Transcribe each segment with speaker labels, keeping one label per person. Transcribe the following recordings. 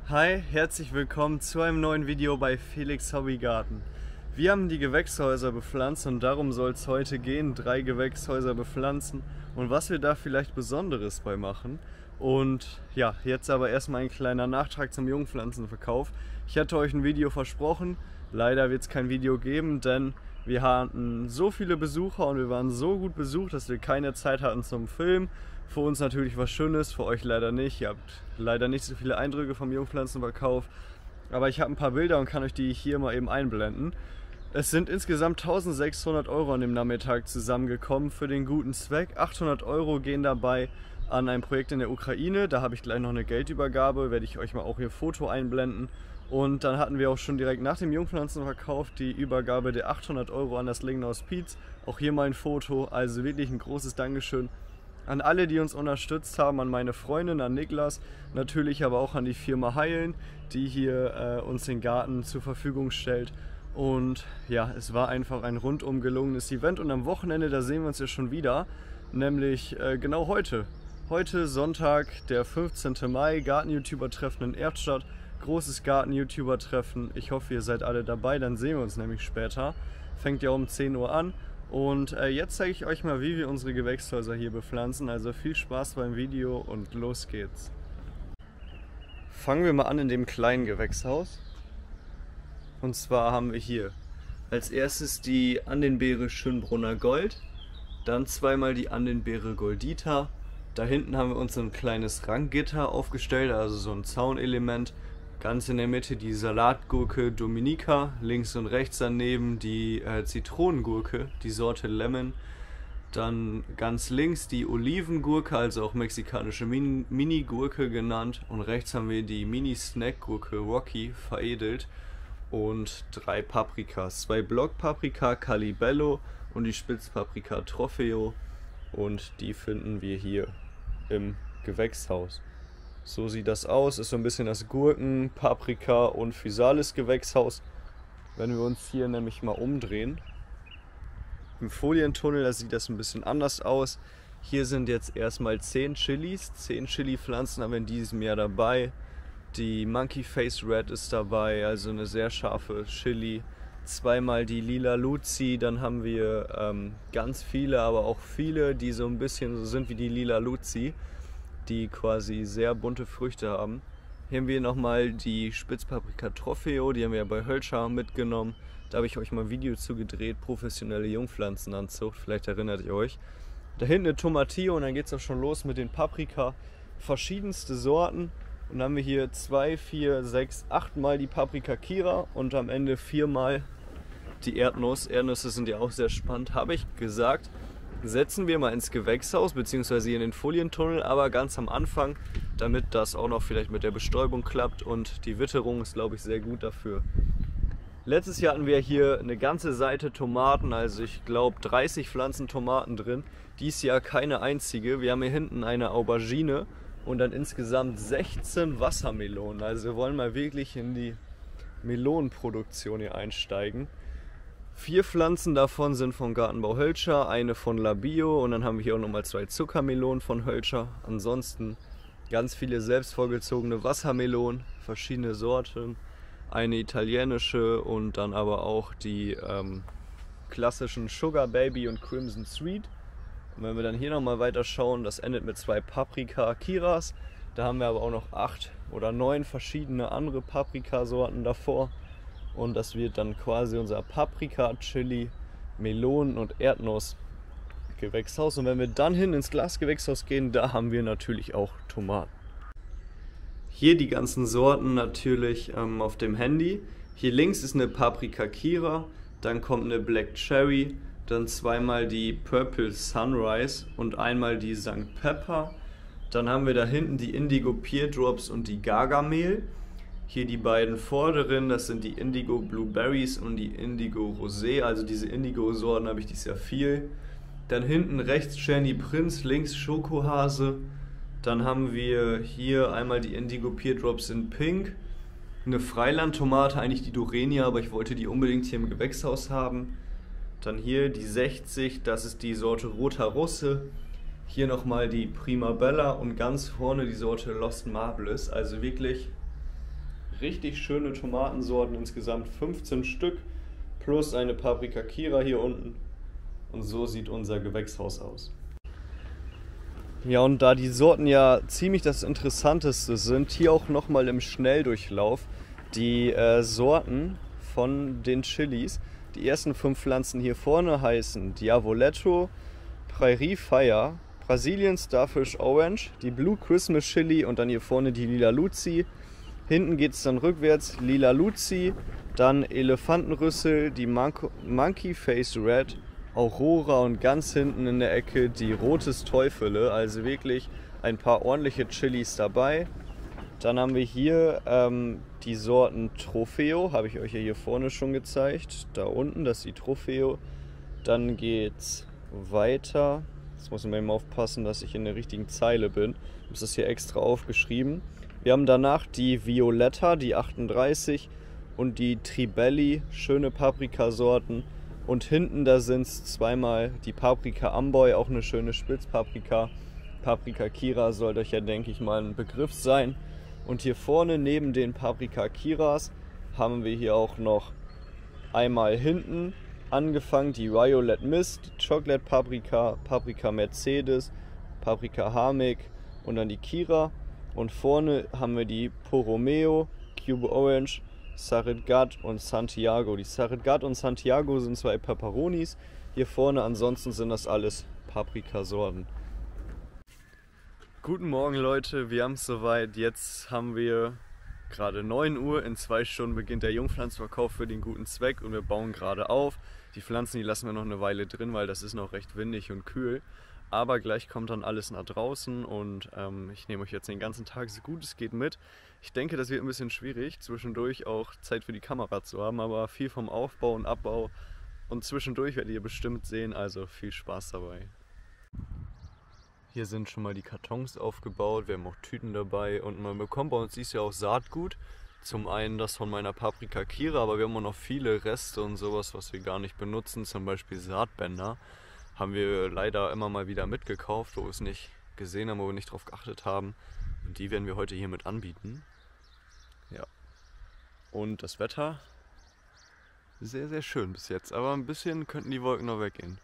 Speaker 1: Hi, herzlich willkommen zu einem neuen Video bei Felix Hobbygarten. Wir haben die Gewächshäuser bepflanzt und darum soll es heute gehen, 3 Gewächshäuser bepflanzen und was wir da vielleicht Besonderes bei machen. Und ja, jetzt aber erstmal ein kleiner Nachtrag zum Jungpflanzenverkauf. Ich hatte euch ein Video versprochen, leider wird es kein Video geben, denn wir hatten so viele Besucher und wir waren so gut besucht, dass wir keine Zeit hatten zum Filmen. Für uns natürlich was Schönes, für euch leider nicht. Ihr habt leider nicht so viele Eindrücke vom Jungpflanzenverkauf. Aber ich habe ein paar Bilder und kann euch die hier mal eben einblenden. Es sind insgesamt 1600 Euro an dem Nachmittag zusammengekommen für den guten Zweck. 800 Euro gehen dabei an ein Projekt in der Ukraine. Da habe ich gleich noch eine Geldübergabe, werde ich euch mal auch hier Foto einblenden. Und dann hatten wir auch schon direkt nach dem Jungpflanzenverkauf die Übergabe der 800 Euro an das Lingner-Hospiz. Auch hier mal ein Foto, also wirklich ein großes Dankeschön an alle, die uns unterstützt haben, an meine Freundin, an Niklas, natürlich aber auch an die Firma Heilen, die hier uns den Garten zur Verfügung stellt. Und ja, es war einfach ein rundum gelungenes Event und am Wochenende, da sehen wir uns ja schon wieder, nämlich genau heute. Heute Sonntag, der 15. Mai, Garten-YouTuber-Treffen in Erftstadt, großes Garten-YouTuber-Treffen. Ich hoffe, ihr seid alle dabei, dann sehen wir uns nämlich später. Fängt ja um 10 Uhr an. Und jetzt zeige ich euch mal, wie wir unsere Gewächshäuser hier bepflanzen. Also viel Spaß beim Video und los geht's. Fangen wir mal an in dem kleinen Gewächshaus. Und zwar haben wir hier als erstes die Annenbeere Schönbrunner Gold, dann zweimal die Annenbeere Goldita. Da hinten haben wir uns so ein kleines Ranggitter aufgestellt, also so ein Zaunelement. Ganz in der Mitte die Salatgurke Dominica, links und rechts daneben die Zitronengurke, die Sorte Lemon. Dann ganz links die Olivengurke, also auch mexikanische Mini-Gurke genannt. Und rechts haben wir die Mini-Snack-Gurke Rocky veredelt. Und 3 Paprikas, 2 Blockpaprika Calibello und die Spitzpaprika Trofeo. Und die finden wir hier im Gewächshaus. So sieht das aus, ist so ein bisschen das Gurken-, Paprika- und Physalis-Gewächshaus. Wenn wir uns hier nämlich mal umdrehen, im Folientunnel, da sieht das ein bisschen anders aus. Hier sind jetzt erstmal 10 Chilis, 10 Chili-Pflanzen haben wir in diesem Jahr dabei. Die Monkey Face Red ist dabei, also eine sehr scharfe Chili. Zweimal die Lila Luzi, dann haben wir ganz viele, aber auch viele, die so ein bisschen so sind wie die Lila Luzi, die quasi sehr bunte Früchte haben. Hier haben wir nochmal die Spitzpaprika Trofeo, die haben wir ja bei Hölscher mitgenommen. Da habe ich euch mal ein Video zu gedreht, professionelle Jungpflanzenanzucht, vielleicht erinnert ihr euch. Da hinten eine Tomatillo und dann geht es auch schon los mit den Paprika. Verschiedenste Sorten. Und dann haben wir hier 2, 4, 6, 8 Mal die Paprika Kira und am Ende 4 Mal die Erdnuss. Erdnüsse sind ja auch sehr spannend, habe ich gesagt. Setzen wir mal ins Gewächshaus bzw. hier in den Folientunnel, aber ganz am Anfang, damit das auch noch vielleicht mit der Bestäubung klappt und die Witterung ist, glaube ich, sehr gut dafür. Letztes Jahr hatten wir hier eine ganze Seite Tomaten, also ich glaube 30 Pflanzen Tomaten drin. Dies Jahr keine einzige. Wir haben hier hinten eine Aubergine und dann insgesamt 16 Wassermelonen. Also wir wollen mal wirklich in die Melonenproduktion hier einsteigen. 4 Pflanzen davon sind von Gartenbau Hölscher, eine von Labio und dann haben wir hier auch nochmal 2 Zuckermelonen von Hölscher. Ansonsten ganz viele selbst vorgezogene Wassermelonen, verschiedene Sorten, eine italienische und dann aber auch die klassischen Sugar Baby und Crimson Sweet. Und wenn wir dann hier nochmal weiter schauen, das endet mit 2 Paprika Kiras. Da haben wir aber auch noch 8 oder 9 verschiedene andere Paprikasorten davor. Und das wird dann quasi unser Paprika, Chili, Melonen und Erdnuss-Gewächshaus. Und wenn wir dann hin ins Glasgewächshaus gehen, da haben wir natürlich auch Tomaten. Hier die ganzen Sorten natürlich auf dem Handy. Hier links ist eine Paprika Kira, dann kommt eine Black Cherry, dann zweimal die Purple Sunrise und einmal die St. Pepper. Dann haben wir da hinten die Indigo Pear Drops und die Gargamel. Hier die beiden vorderen, das sind die Indigo Blueberries und die Indigo Rosé, also diese Indigo-Sorten habe ich dieses Jahr viel. Dann hinten rechts Cherny Prince, links Schokohase. Dann haben wir hier einmal die Indigo Pear Drops in Pink. Eine Freilandtomate, eigentlich die Dorenia, aber ich wollte die unbedingt hier im Gewächshaus haben. Dann hier die 60, das ist die Sorte Roter Russe. Hier nochmal die Prima Bella und ganz vorne die Sorte Lost Marbles, also wirklich richtig schöne Tomatensorten, insgesamt 15 Stück, plus eine Paprika Kira hier unten. Und so sieht unser Gewächshaus aus. Ja, und da die Sorten ja ziemlich das Interessanteste sind, hier auch nochmal im Schnelldurchlauf die Sorten von den Chilis. Die ersten 5 Pflanzen hier vorne heißen Diavoletto, Prairie Fire, Brazilian Starfish Orange, die Blue Christmas Chili und dann hier vorne die Lila Luzi. Hinten geht es dann rückwärts, Lila Luzi, dann Elefantenrüssel, die Monkey Face Red, Aurora und ganz hinten in der Ecke die Rotes Teufele, also wirklich ein paar ordentliche Chilis dabei. Dann haben wir hier die Sorten Trofeo, habe ich euch ja hier vorne schon gezeigt. Da unten, das ist die Trofeo. Dann geht's weiter. Jetzt muss man eben aufpassen, dass ich in der richtigen Zeile bin. Ich habe das hier extra aufgeschrieben. Wir haben danach die Violetta, die 38 und die Tribelli, schöne Paprikasorten. Und hinten, da sind es zweimal die Paprika Amboy, auch eine schöne Spitzpaprika. Paprika Kira sollte euch ja, denke ich mal, ein Begriff sein. Und hier vorne neben den Paprika Kiras haben wir hier auch noch einmal hinten angefangen die Violet Mist, Chocolate Paprika, Paprika Mercedes, Paprika Hamig und dann die Kira. Und vorne haben wir die Poromeo, Cube Orange, Sarit Gut und Santiago. Die Sarit Gut und Santiago sind 2 Peperonis. Hier vorne ansonsten sind das alles Paprikasorten. Guten Morgen Leute, wir haben es soweit. Jetzt haben wir gerade 9 Uhr. In 2 Stunden beginnt der Jungpflanzenverkauf für den guten Zweck und wir bauen gerade auf. Die Pflanzen, die lassen wir noch eine Weile drin, weil das ist noch recht windig und kühl. Aber gleich kommt dann alles nach draußen und ich nehme euch jetzt den ganzen Tag so gut es geht mit. Ich denke, das wird ein bisschen schwierig, zwischendurch auch Zeit für die Kamera zu haben, aber viel vom Aufbau und Abbau und zwischendurch werdet ihr bestimmt sehen, also viel Spaß dabei. Hier sind schon mal die Kartons aufgebaut, wir haben auch Tüten dabei und man bekommt bei uns dieses Jahr auch Saatgut. Zum einen das von meiner Paprika Kira, aber wir haben auch noch viele Reste und sowas, was wir gar nicht benutzen, zum Beispiel Saatbänder. Haben wir leider immer mal wieder mitgekauft, wo wir es nicht gesehen haben, wo wir nicht drauf geachtet haben. Und die werden wir heute hier mit anbieten. Ja. Und das Wetter sehr, sehr schön bis jetzt, aber ein bisschen könnten die Wolken noch weggehen.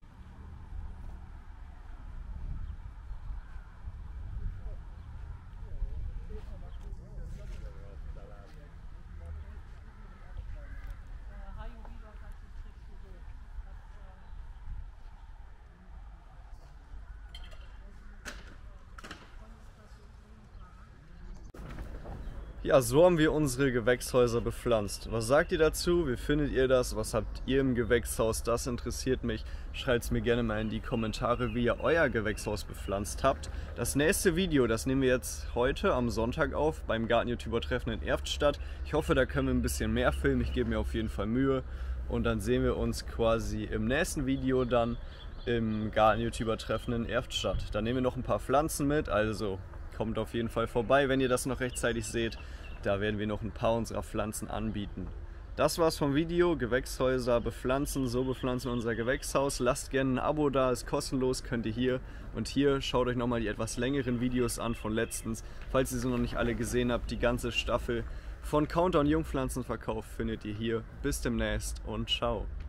Speaker 1: Ja, so haben wir unsere Gewächshäuser bepflanzt. Was sagt ihr dazu? Wie findet ihr das? Was habt ihr im Gewächshaus? Das interessiert mich. Schreibt es mir gerne mal in die Kommentare, wie ihr euer Gewächshaus bepflanzt habt. Das nächste Video, das nehmen wir jetzt heute am Sonntag auf, beim Garten-YouTuber-Treffen in Erftstadt. Ich hoffe, da können wir ein bisschen mehr filmen. Ich gebe mir auf jeden Fall Mühe. Und dann sehen wir uns quasi im nächsten Video dann im Garten-YouTuber-Treffen in Erftstadt. Da nehmen wir noch ein paar Pflanzen mit, also kommt auf jeden Fall vorbei, wenn ihr das noch rechtzeitig seht. Da werden wir noch ein paar unserer Pflanzen anbieten. Das war's vom Video. Gewächshäuser bepflanzen, so bepflanzen wir unser Gewächshaus. Lasst gerne ein Abo da, ist kostenlos, könnt ihr hier und hier. Schaut euch nochmal die etwas längeren Videos an von letztens. Falls ihr sie noch nicht alle gesehen habt, die ganze Staffel von Countdown Jungpflanzenverkauf findet ihr hier. Bis demnächst und ciao.